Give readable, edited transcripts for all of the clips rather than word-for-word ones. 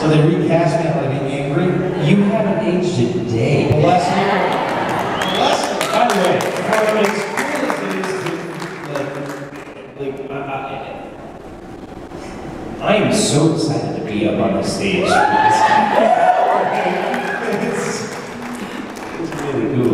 So they recast me, I'm going to be angry. You haven't aged a day. Bless you. Bless you. By the way, for as cool as it is to, I am so excited to be up on the stage. It's really cool.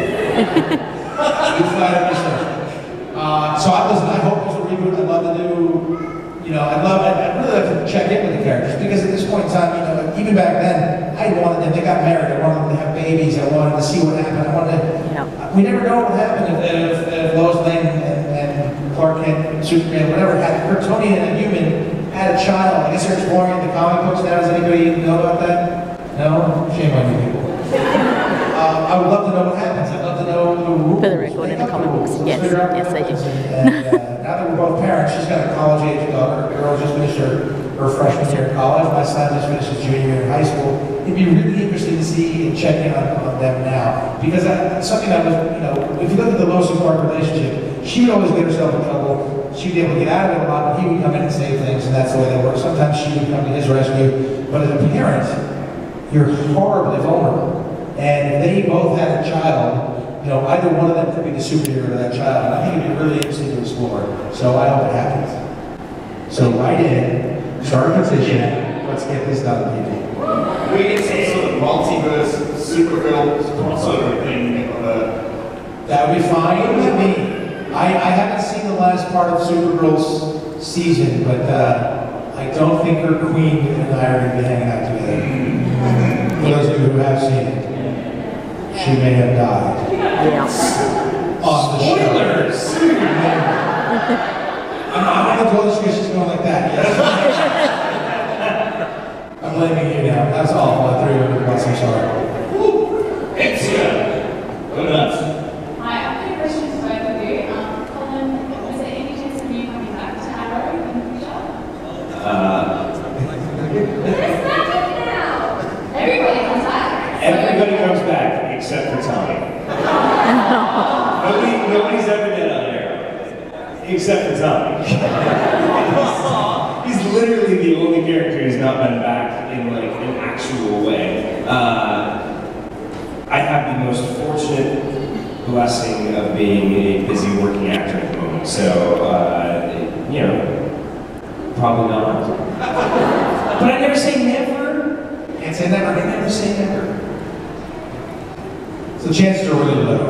So I hope there's a reboot. I'd love to do, I'd really like to check in with the characters, because at this point in time, even back then, I wanted them, they got married, I wanted them to have babies, I wanted to see what happened, we never know what happened if Lois Lane and Clark Kent, Superman, whatever, had Kryptonian and a human, had a child. I guess they're exploring the comic books now. Does anybody know about that? No? Shame on you people. I would love to know what happens. I'd love to know the rules. For the record, in the comic books. Yes, yes, I do. And now that we're both parents, she's got a college-age daughter. The girl just finished her freshman year in college. My son just finished his junior year in high school. It'd be really interesting to see and check in on them now. Because something that was, if you look at the Lois and Clark relationship, she would always get herself in trouble. She'd be able to get out of it a lot, but he would come in and save things, and that's the way they work. Sometimes she would come to his rescue. But as a parent, you're horribly vulnerable. And if they both had a child, either one of them could be the superhero to that child. And I think it'd be really interesting to explore. So I hope it happens. So write in, start a petition, let's get this done, people. We get some sort of multiverse, supervillain crossover thing. That would be fine with me. I haven't seen the last part of Supergirl's season, but I don't think her queen and I are going to be hanging out together. For those of you who have seen it. She may have died. Yes. On the Spoilers! I'm going to go this because she's going like that. Yes. I'm blaming you now. That's awful. I threw you under the bus. I'm sorry. It's go nuts. Hi, I have a question for both of you. Collin, is there any chance of you coming back to Arrow in the future? It's back now! Everybody comes back. Everybody comes back except for Tommy. Nobody's ever been on there except for Tommy. He's literally the only character who's not been back in like an actual way. I have the most fortunate blessing of being a busy working actor at the moment, so probably not. But I never say never. Can't say never. I never say never. So chances are really low.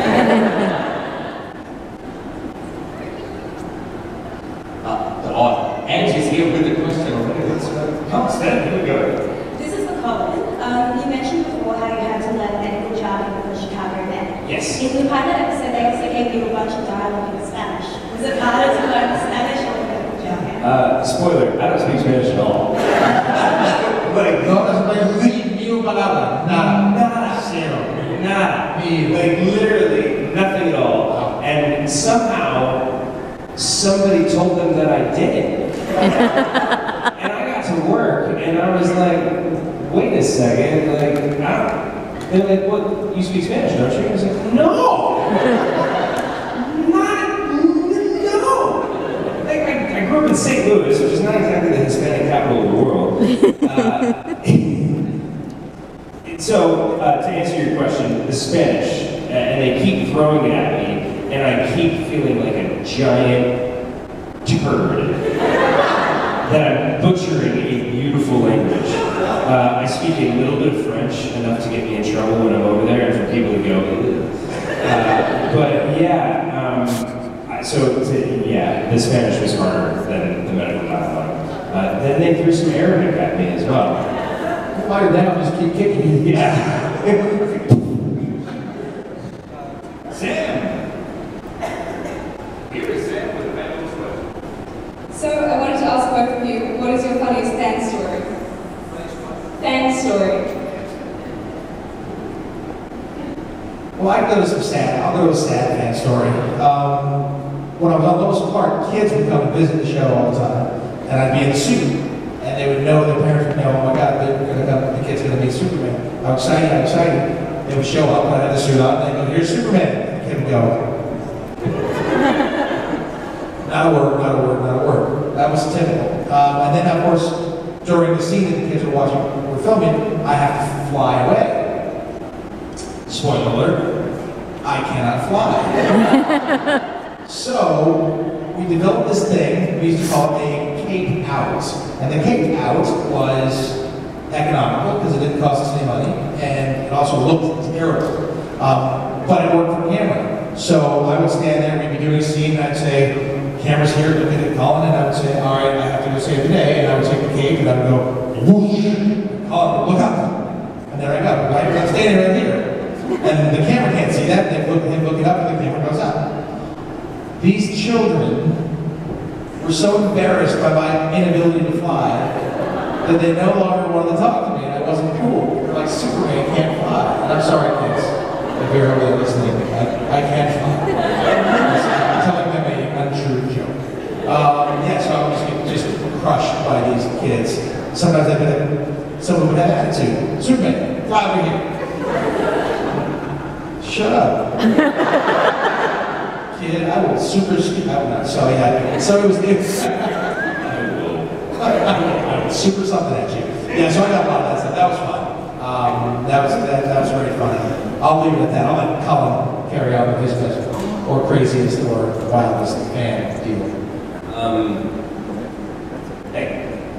Angie's here with a question already. Oh, Stan, here we go. This is for Collin. You mentioned before how you had to learn medical jargon for the Chicago Med. Yes. In the pilot episode, they also gave you a bunch of dialogue in Spanish. Was it harder to learn Spanish or medical jargon? Spoiler, I don't speak Spanish at all. No español ni una palabra. Nada. Zero. Nada. Like literally nothing at all. And somehow somebody told them that I did. And I got to work and I was like, wait a second, like, they're like, well, you speak Spanish, don't you? I was like, no! No! Like, I grew up in St. Louis, which is not exactly the Hispanic capital of the world. So, to answer your question, the Spanish, and they keep throwing it at me, and I keep feeling like a giant turd that I'm butchering a beautiful language. I speak a little bit of French, enough to get me in trouble when I'm over there, and for people to go, but yeah, the Spanish was harder than the medical dialogue. Then they threw some Arabic at me as well. Fire down, just keep kicking. Yeah. Sam! Here is Sam with a fabulous question. So, I wanted to ask both of you, what is your funniest fan story? Fan story. Well, I'll go to a sad fan story. When I was on Lois and Clark, kids would come and visit the show all the time. And I'd be in a suit. And they would know, their parents would know, oh my God, the kid's going to be Superman. I'm excited. They would show up, and I'd have the suit on, and they'd go, here's Superman. The kid would go, not a word. That was typical. And then, of course, during the scene that the kids are watching, we're filming, I have to fly away. Spoiler alert, I cannot fly. So, we developed this thing, we used to call it a cape out. And the cape out was economical because it didn't cost us any money, and it also looked terrible. But it worked for camera. So I would stand there, we'd be doing a scene, and I'd say, camera's here, looking at Collin, and I would say, all right, I have to go save the day, and I would take the cape, and I would go, whoosh, Collin, look up. And there I go, right? I'm standing right here. And the camera can't see that, they look at him looking up, and the camera goes up. These children were so embarrassed by my inability to fly that they no longer wanted to talk to me, and I wasn't cool. They're like, Superman can't fly. And I'm sorry, kids, if you're really listening, I can't fly. I'm telling them an untrue joke. Yeah, so I was just crushed by these kids. Sometimes someone would have attitude. Superman, fly over here. Shut up. Kid, I will super speed. I'm not sorry. So it was. I will super something at you. Yeah, so I got a lot of that stuff. That was fun. That was very fun. I'll leave it at that. I'll let Collin carry on with his best or craziest or wildest fan deal. Hey.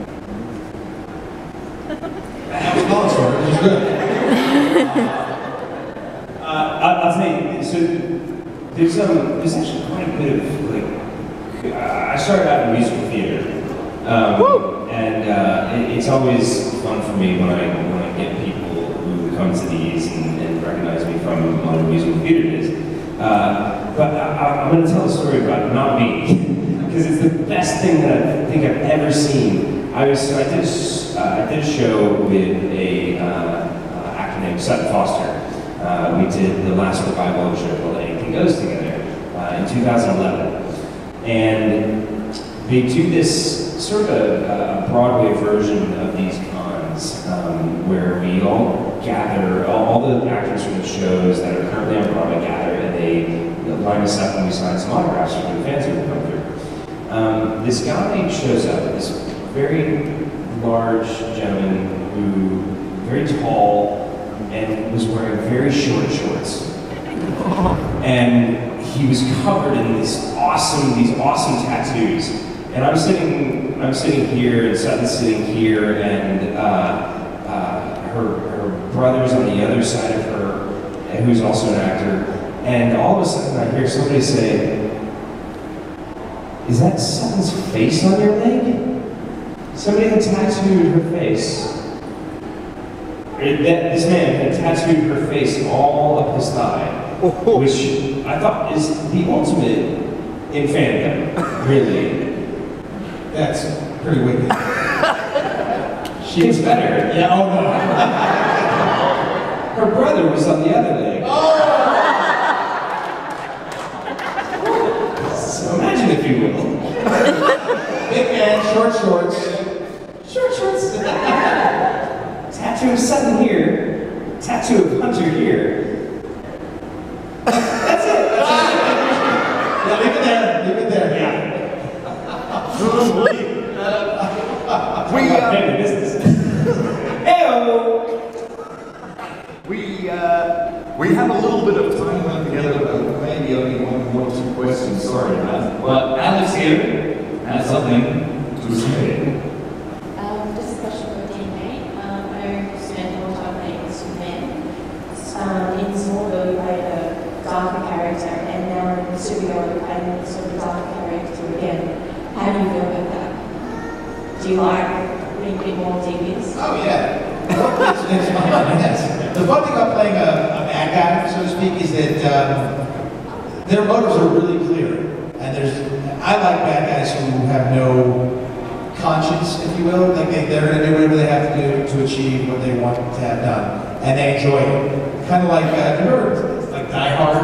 That was Collin's story, which is good. I'll tell you, so there's actually quite a bit of, like, I started out in musical theater, and it's always fun for me when I get people who come to these and recognize me from my musical theater days. But I'm going to tell a story about not me, because it's the best thing that I think I've ever seen. I did a show with a actor named Sutton Foster. We did the last revival show called Anything Goes together in 2011. And they do this sort of a Broadway version of these cons where we all gather, all the actors from the shows that are currently on Broadway gather, and they line us up and we sign some autographs for the fans who would come through. This guy shows up, this very large gentleman who, very tall, and was wearing very short shorts. And he was covered in these awesome tattoos. And I'm sitting here, and Sutton's sitting here, and her brother's on the other side of her, and who's also an actor. And all of a sudden I hear somebody say, "Is that Sutton's face on your leg?" Somebody had tattooed her face. This man had tattooed her face all up his thigh, which I thought is the ultimate in fandom, really. That's pretty wicked. She gets better. Yeah, oh no. Her brother was on the other leg. Oh! So imagine if you will. Big man, short shorts. Short shorts. Tattoo of Sutton here. Tattoo of Hunter here. That's it. Yeah, leave it there. Leave it there. Yeah. Family business. Hey-o! We have a little bit of time left together, but maybe only one or two questions. Sorry, man. But Alex here has something to say. Just a question for DNA. I spent more time playing Superman. In Smallville, you played a darker character, and now in Supergirl, you're playing sort of darker character again. How do you feel about that? Do you like being a bit more devious? Oh yeah. It's fun, yes. The fun thing about playing a bad guy, so to speak, is that their motives are really clear. And I like bad guys who have no conscience, if you will. Like they're going to do whatever they have to do to achieve what they want to have done, and they enjoy it. Kind of like remember, like Die Hard.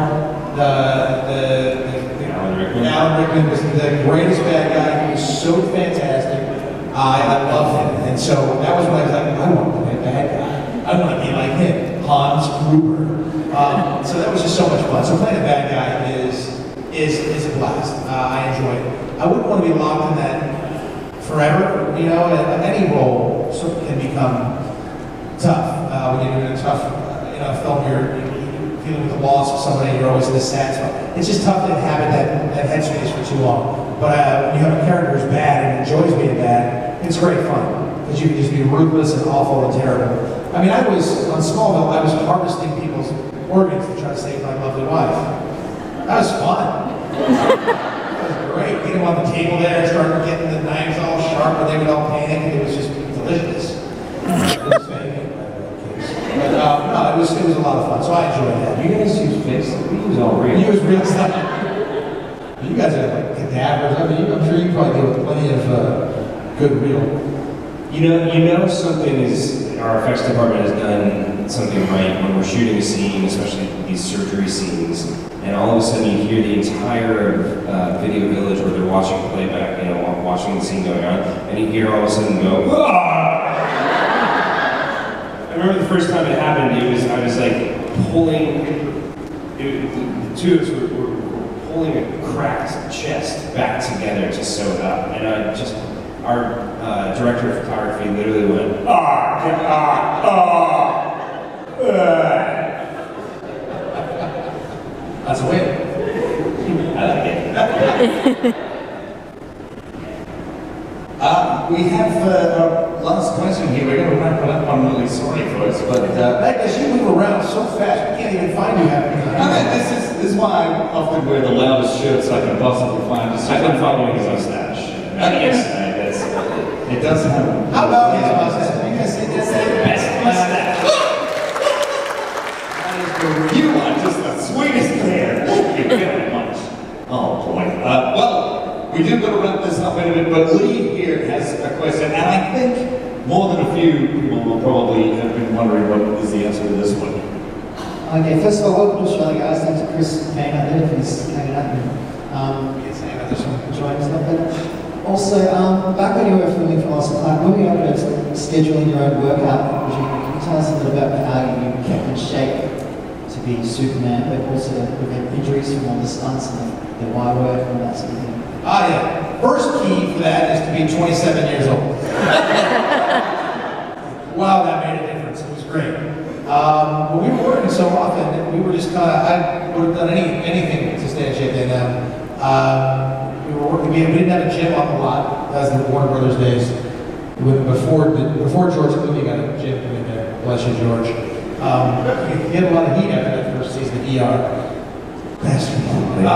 Alan Rickman was the greatest bad guy. He was so fantastic. I love him, and so that was when I was like, I want to be a bad guy. I want to be like him, Hans Gruber. So that was just so much fun. So playing a bad guy is a blast. I enjoy it. I wouldn't want to be locked in that forever, you know, and any role can become tough. When you're doing a tough, film, you're dealing with the loss of somebody, you're always in this sad spot. It's just tough to inhabit that headspace for too long. But when you have a character who's bad and enjoys being bad, it's great fun. Because you can just be ruthless and awful and terrible. I mean, on Smallville, I was harvesting people's organs to try to save my lovely wife. That was fun. That was great. Get them on the table there, start getting the knives all sharp, and they would all panic, and it was just delicious. It was fake. But no, it was a lot of fun, so I enjoyed that. You guys use face? We use all real. You use real stuff. You guys are like cadavers. I mean, I'm sure you probably deal with plenty of good real. You know something is, our effects department has done something right when we're shooting a scene, especially these surgery scenes, and all of a sudden you hear the entire video village where they're watching playback, watching the scene going on, and you hear all of a sudden go, "Ah!" I remember the first time it happened, I was like pulling, the two of us were pulling a cracked chest back together to sew it up, and our director of photography literally went, That's a win. I like it. We have our last question here. We're going to wrap it up. I'm really sorry, folks, but Because you move around so fast, we can't even find you half the time. I mean, this is why I often wear the loudest shirts I can possibly find. I've been following his mustache. It does have. How about his mustache? You guys see this? Best mustache. You are just the sweetest hair. You're very much. Oh boy. Well, we do got to wrap this up in a bit, but Lee here has a question, and I think more than a few people will probably have been wondering what is the answer to this one. Okay, first of all, welcome to Australia, guys. Thanks to Chris Cain out there if he's hanging out and enjoying stuff. Also, back when you were filming for Awesome Clark, when you were scheduling your own workout regime, can you tell us a little bit about how you kept in shape to be Superman, but also prevent injuries from all the stunts and the wire work and all that sort of thing? Yeah. First key for that is to be 27 years old. Wow, that made a difference. It was great. But we were working so often that we were just I would have done anything to stay in shape then. We were working. We didn't have a gym on the lot as the Warner Brothers days. Before George Clooney got a gym in there. Bless you, George. He had a lot of heat after that first season of ER. Bastard.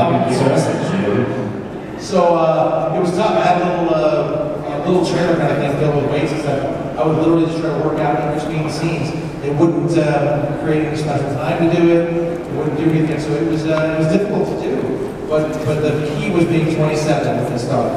So it was tough. I had a little trailer kind of thing filled with weights and stuff. I would literally just try to work out in between scenes. It wouldn't create any special time to do it. It wouldn't do anything. So it was difficult to do. But the key was being 27 when it started.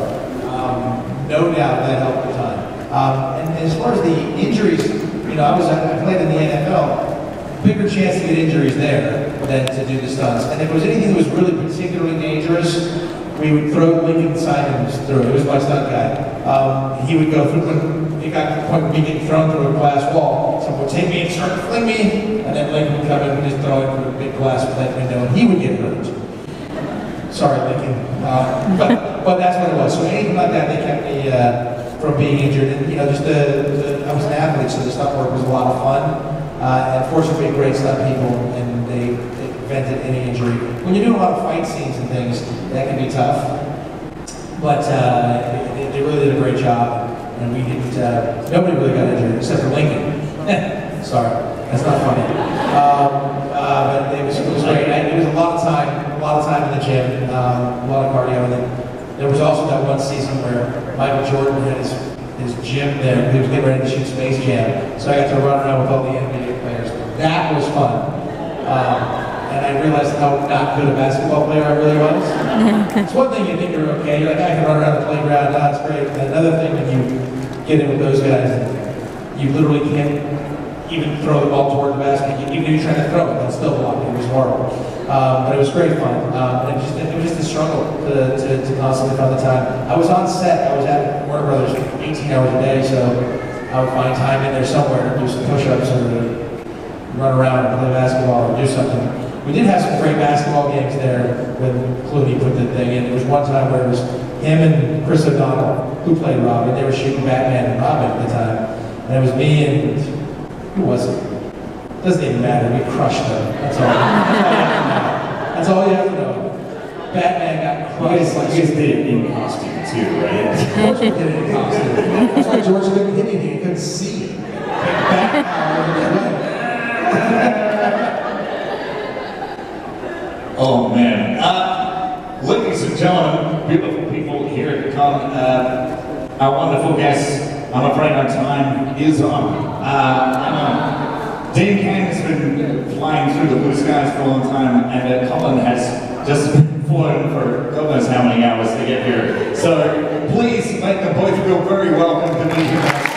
No doubt that helped a ton. And as far as the injuries, I played in the NFL. Bigger chance to get injuries there than to do the stunts. And if it was anything that was really particularly dangerous, we would throw Lincoln Simons through it. He was my stunt guy. He would go through, when it got to the point where we getting thrown through a glass wall. Someone would take me and start to fling me, and then Lincoln would come in and just throw him through a big glass window, and he would get hurt. Sorry, Lincoln. But that's what it was. So anything like that, they kept me from being injured. And I was an athlete, so the stunt work was a lot of fun. And fortunately, we had great stunt people, and they prevented any injury. When you're doing a lot of fight scenes and things, that can be tough. But they really did a great job, and we didn't. Nobody really got injured except for Lincoln. Sorry, that's not funny. But it was great. It was a lot of time in the gym, a lot of cardio, and then there was also that one season where Michael Jordan had his gym there. He was getting ready to shoot Space Jam, so I got to run around with all the NBA players. That was fun. And I realized how not good a basketball player I really was. It's one thing you think you're okay, you're like, I can run around the playground, that's great. And another thing when you get in with those guys, you literally can't even throw the ball toward the basket. Even if you're trying to throw it, they'll still block it. It was horrible. But it was great fun. It was just a struggle to constantly find the time. I was on set, I was at Warner Brothers 18 hours a day, so I would find time in there somewhere to do some push-ups or run around and play basketball or do something. We did have some great basketball games there when Clooney put the thing in. There was one time where it was him and Chris O'Donnell who played Robin. They were shooting Batman and Robin at the time. And it was me and, who was it? Doesn't even matter, we crushed them. That's all. That's all you have to know. Batman got crushed. You guys did it in costume too, right? George did it in costume. That's why George couldn't hit anything, he couldn't see it. Oh man. Ladies and gentlemen, beautiful people here at the Collin, our wonderful guests, I'm afraid our time is on. Cain has been flying through the blue skies for a long time, and Collin has just flown for God knows how many hours to get here. So please make them both feel very welcome to be here.